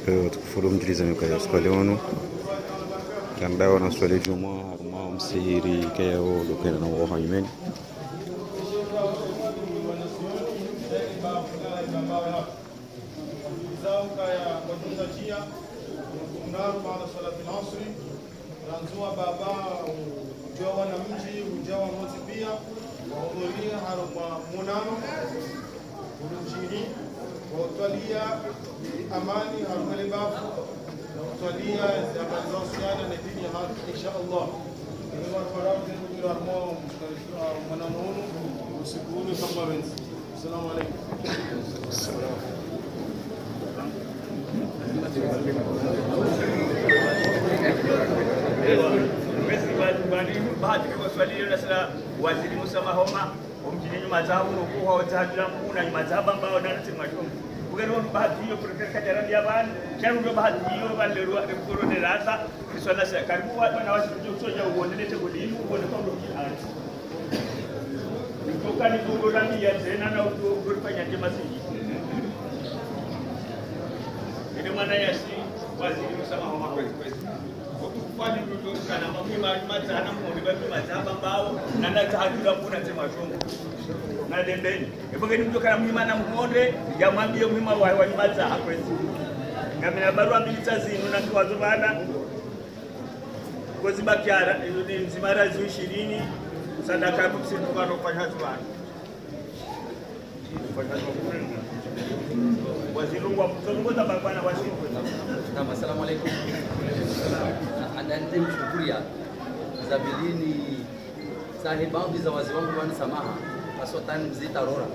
tukufuru mjilizani kwa swali wanu kandawa na swali juma harma msihiri keo dokena na waha yumeni Ranzua baba ujawa na mji ujawa mozi pia wahudhuria haruma munano urujini wautwalia amani haruma libafu na utwalia amani za usiana na dini ya haki insha Allah ili warfarau zinujira haruma munanonu usikuni kama wenzi. Assalamu alaikum. Bahati kwa swali hilo nasema waziri Musa Mahoma umjini mazao unakuwa wataadila kuna mazaba ambao nalete majumu ugero bahati hiyo kwa kajarabi yaban kero ndo bahati hiyo wale ruwa kuro de rasa kiswala sa karibu watu na waziri usoja uonelete kuli uone kwa mji hali nikoka ni kugo ndani ya tena na ukufanya jema siji ile maana ya si waziri Musa Mahoma kwa kwani ndio kana mapima matana mmoja babu mazaba mbao na natahadura kuna tema chongo na dembeni epokeni mtu kana mhima na mkonde jamwambie mhima wa maza hakwezi ngamina barua milita zinu na kwa zubana koziba kiara ni mzimara zu 20 sadaka hapo sisi kwa kufanya zubana waziri wa mtongoza bwana waziri. Naam, asalamu alaykum. Anante mshukuria zabilini sahibangu za wazi wangu wani samaha asotani mzita rora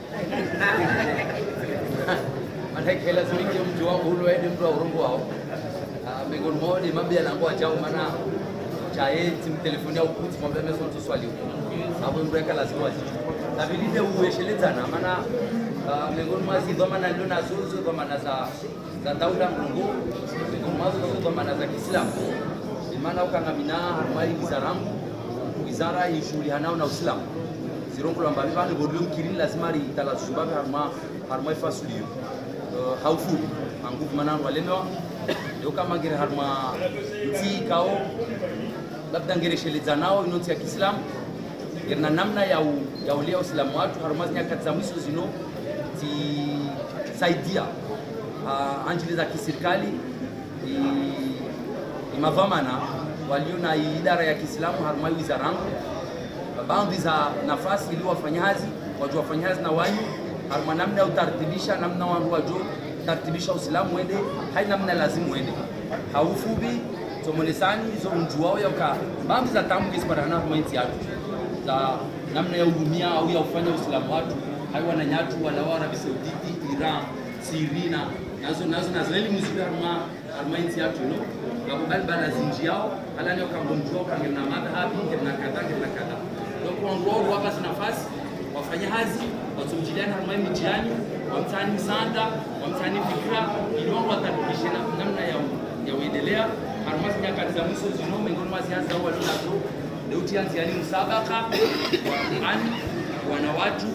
anakela zimike mji wangu hulo ende mtu wa urungu wao migon modi mabia lango ajao mana chae tim telefoni au kuti mwambia meso mtu swali hapo mbreka lazima wazi zabiline uweshelezana mana migon mazi dhamana ndio na zuzu dhamana za daula mlungu migon mazi dhamana za Kiislamu maana ukangamina harmai wizara ishughulikanao na Uislamu zirongo la mbali bali bodu kirin lazima ri talasubaba harmai fasulio haufu anguvu manano waleno ndio kama ngere harma ti kao labda ngere shelezanao inoti ya Kiislamu na namna ya ulia Uislamu watu harma nyakati za mwisho zino ti saidia anjili za kiserikali mavamana walio na idara ya Kiislamu harmai wizarangu baadhi za nafasi ili wafanyakazi wajua wafanyakazi na wanyu harma namna utartibisha namna wangu wajua tartibisha Uislamu wende hai namna lazima wende haufubi tomonesani hizo mjuao yaka baadhi za tamu kisparana harmai yatu za namna ya hudumia au ya ufanya Uislamu watu hai wananyatu wala Arabi Sauditi Iran Sirina nazo na Israeli muziki harmai yatu no kabali bana zinjiao alani wakambomjua kangena madhabi na kadha donc wangu wapa nafasi wafanya hazi watumjiliana harmai mitiani wamtani sanda wamtani fikra ili wao watabishe namna ya uendelea harmai nyakati za mwisho zino miongoni mwa siasa au watu leo tianzi yani msabaka Qur'an wana watu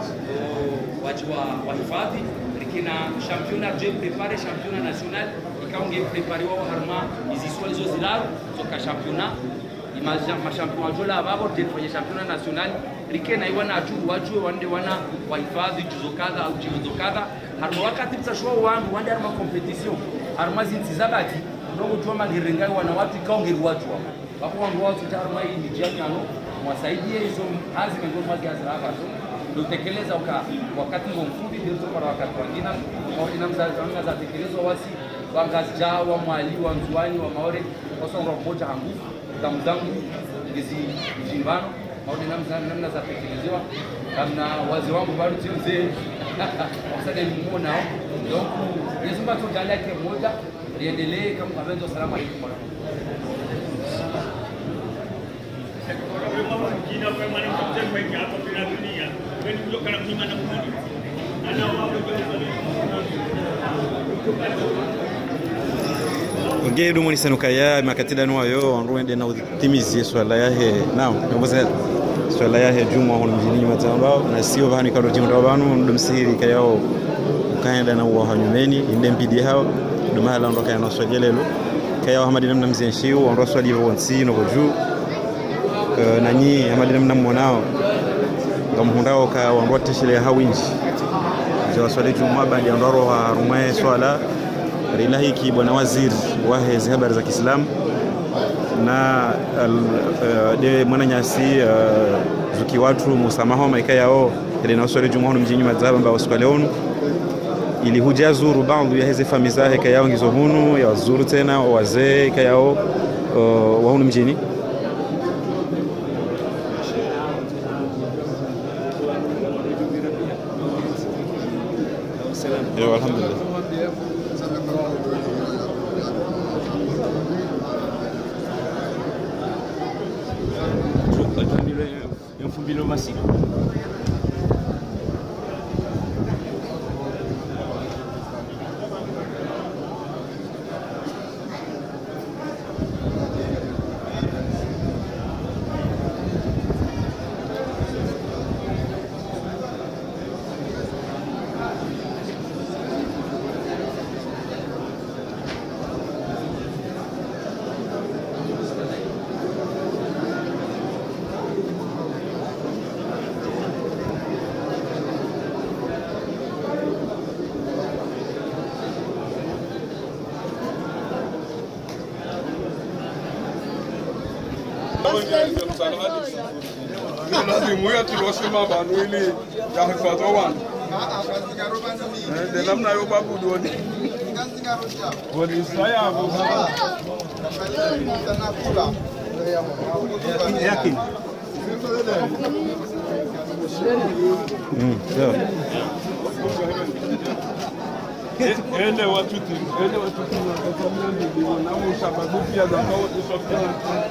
wa hifadhi likina championnat je prépare championnat national ikaonge prepare wao harma hizi swali zo zilalo toka championnat ma championnat jola babo de kwenye championnat national likena iwana atu wajue wande wana wahifadhi juzo kadha au juzo kadha harma wakati mtashwa wangu wande harma competition harma zinzabati ndogo tu magirengai wana watu ikaonge watu hapo wangu watu harma hii ni jana mwasaidie hizo hazi miongoni mwa gazi hapa tutekeleza wakati mfupi ndio kwa wakati mwingine au inamza za tekelezwa wasi wangazja wa mwali wa mzuani wa maore kwa sababu roboja hangu tamzangu hizi jimbano au namna za tekelezwa kama wazi wangu bado mzee wasade muona donc lazima tujalie kwa moja liendelee kama kavenzo. Salamu alaykum wa Ngedu mwini sanuka ya makatida nuwayo wanruende na utimizie swala yahe naam mboza swala yahe juma hono mjini matamba na sio bahani kado timu tabanu ndo msiri kayao ukaenda na uwa hanyumeni inde mpidi hao dumahala ondoka ya noswajelelo kaya hamadi namna mzenshiu ondoa swali vonsi no boju nanyi hamadi namna mmonao ngamhundao ka ondoa tishile hawinji je swali juma bandi ondoro harumwe swala rilahi ki bwana waziri wa hizi habari za Kiislamu na de mwana nyasi zuki watu musamaho maika yao ile na swali juma mjini madhhabu ambao siku leo ili hujazuru baadhi ya hizi familia zake yao ngizo hunu ya wazuru tena wazee kayao wa hunu mjini. Yo, alhamdulillah. Eu fui no macio. Lazima huyo tulosema banu ili ya hifatwa wana. Ndio namna hiyo babu duoni. Wali saya hapo. Yakini. Ele watu na ushababu pia za kwa usofia.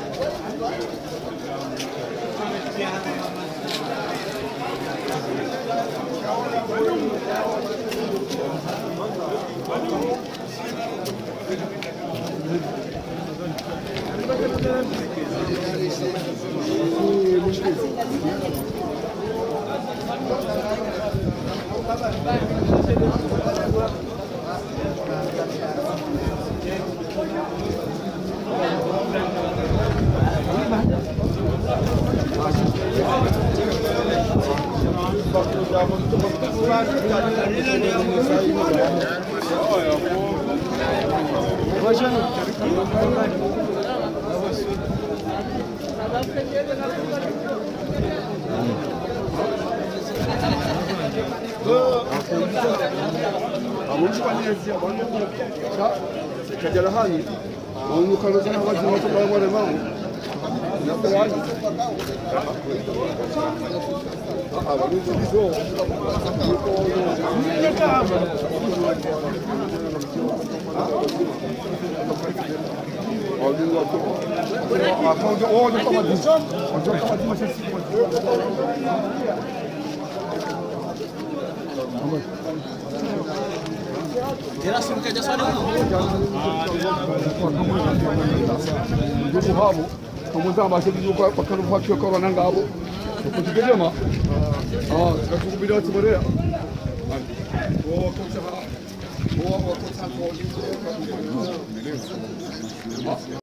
Kajalahani, wanuka sana watu wale mama. Napoani. Ndugu hapo pamoja basi ndugu kwa kanufaki kwa wananga hapo tukijema tukubidi watu bora